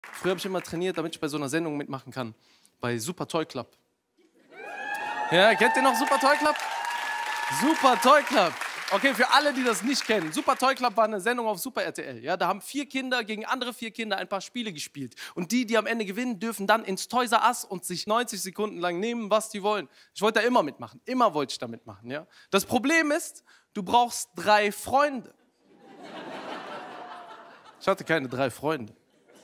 Früher habe ich immer trainiert, damit ich bei so einer Sendung mitmachen kann. Bei Super Toy Club. Ja, kennt ihr noch Super Toy Club? Super Toy Club. Okay, für alle, die das nicht kennen. Super Toy Club war eine Sendung auf Super RTL. Ja, da haben 4 Kinder gegen andere 4 Kinder ein paar Spiele gespielt. Und die am Ende gewinnen, dürfen dann ins Toys R Us und sich 90 Sekunden lang nehmen, was die wollen. Ich wollte da immer mitmachen. Immer wollte ich da mitmachen. Ja? Das Problem ist, du brauchst 3 Freunde. Ich hatte keine 3 Freunde.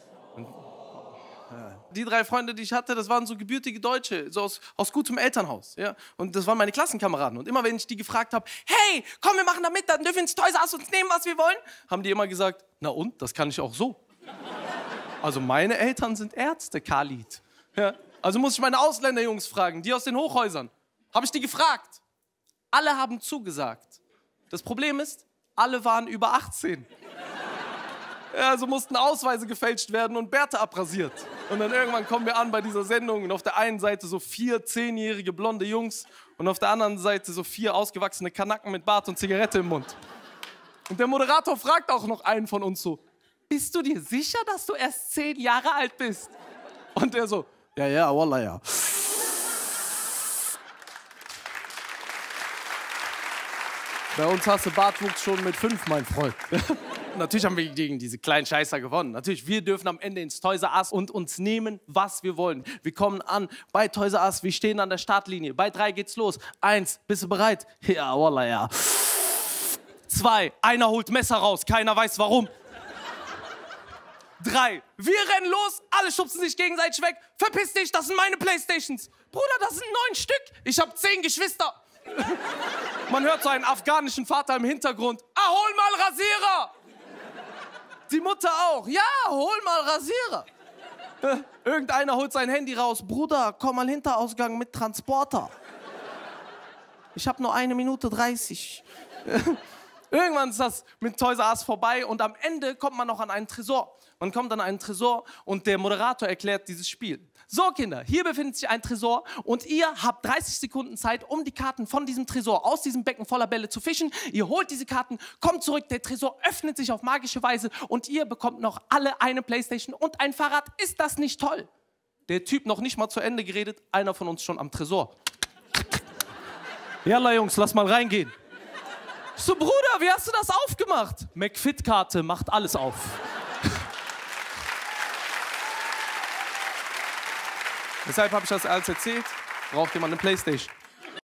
Die 3 Freunde, die ich hatte, das waren so gebürtige Deutsche, so aus gutem Elternhaus. Ja? Und das waren meine Klassenkameraden. Und immer, wenn ich die gefragt habe, hey, komm, wir machen da mit, dann dürfen wir ins Toys R Us uns nehmen, was wir wollen, haben die immer gesagt, na und, das kann ich auch so. Also meine Eltern sind Ärzte, Khalid. Ja? Also muss ich meine Ausländerjungs fragen, die aus den Hochhäusern. Habe ich die gefragt. Alle haben zugesagt. Das Problem ist, alle waren über 18. Ja, also mussten Ausweise gefälscht werden und Bärte abrasiert. Und dann irgendwann kommen wir an bei dieser Sendung und auf der einen Seite so 4 10-jährige blonde Jungs und auf der anderen Seite so 4 ausgewachsene Kanaken mit Bart und Zigarette im Mund. Und der Moderator fragt auch noch einen von uns so, bist du dir sicher, dass du erst 10 Jahre alt bist? Und der so, ja, wallah, ja. Bei uns hast du Bartwuchs schon mit 5, mein Freund. Natürlich haben wir gegen diese kleinen Scheißer gewonnen. Natürlich, wir dürfen am Ende ins Toys R Us und uns nehmen, was wir wollen. Wir kommen an bei Toys R Us, wir stehen an der Startlinie. Bei 3 geht's los. 1, bist du bereit? Ja, wallah, ja. 2, einer holt Messer raus, keiner weiß warum. 3, wir rennen los, alle schubsen sich gegenseitig weg. Verpiss dich, das sind meine Playstations. Bruder, das sind 9 Stück. Ich habe 10 Geschwister. Man hört so einen afghanischen Vater im Hintergrund. Ah, hol mal Rasierer! Die Mutter auch. Ja, hol mal Rasierer. Irgendeiner holt sein Handy raus. Bruder, komm mal Hinterausgang mit Transporter. Ich habe nur 1 Minute 30. Irgendwann ist das mit Toys R Us vorbei und am Ende kommt man noch an einen Tresor. Man kommt an einen Tresor und der Moderator erklärt dieses Spiel. So, Kinder, hier befindet sich ein Tresor und ihr habt 30 Sekunden Zeit, um die Karten von diesem Tresor aus diesem Becken voller Bälle zu fischen. Ihr holt diese Karten, kommt zurück, der Tresor öffnet sich auf magische Weise und ihr bekommt noch alle eine Playstation und ein Fahrrad. Ist das nicht toll? Der Typ noch nicht mal zu Ende geredet, einer von uns schon am Tresor. Jalla, Jungs, lass mal reingehen. Ich so, Bruder, wie hast du das aufgemacht? McFit-Karte macht alles auf. Deshalb habe ich das alles erzählt. Braucht jemand eine Playstation?